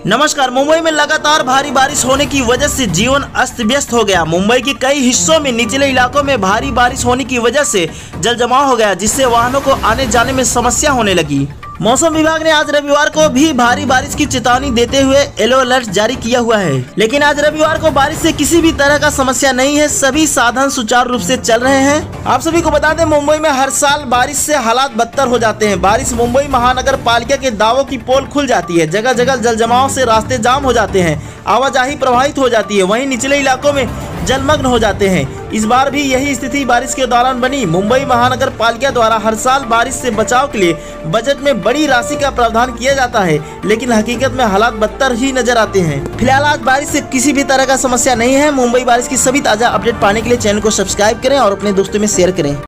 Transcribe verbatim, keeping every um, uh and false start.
नमस्कार। मुंबई में लगातार भारी बारिश होने की वजह से जीवन अस्त व्यस्त हो गया। मुंबई के कई हिस्सों में निचले इलाकों में भारी बारिश होने की वजह से जल जमाव हो गया, जिससे वाहनों को आने जाने में समस्या होने लगी। मौसम विभाग ने आज रविवार को भी भारी बारिश की चेतावनी देते हुए येलो अलर्ट जारी किया हुआ है, लेकिन आज रविवार को बारिश से किसी भी तरह का समस्या नहीं है। सभी साधन सुचारू रूप से चल रहे हैं। आप सभी को बता दें, मुंबई में हर साल बारिश से हालात बदतर हो जाते हैं। बारिश मुंबई महानगर पालिका के दावों की पोल खुल जाती है। जगह जगह जल जमाव से रास्ते जाम हो जाते हैं, आवाजाही प्रभावित हो जाती है। वहीं निचले इलाकों में जलमग्न हो जाते हैं। इस बार भी यही स्थिति बारिश के दौरान बनी। मुंबई महानगर पालिका द्वारा हर साल बारिश से बचाव के लिए बजट में बड़ी राशि का प्रावधान किया जाता है, लेकिन हकीकत में हालात बदतर ही नजर आते हैं। फिलहाल आज बारिश से किसी भी तरह का समस्या नहीं है। मुंबई बारिश की सभी ताजा अपडेट पाने के लिए चैनल को सब्सक्राइब करें और अपने दोस्तों में शेयर करें।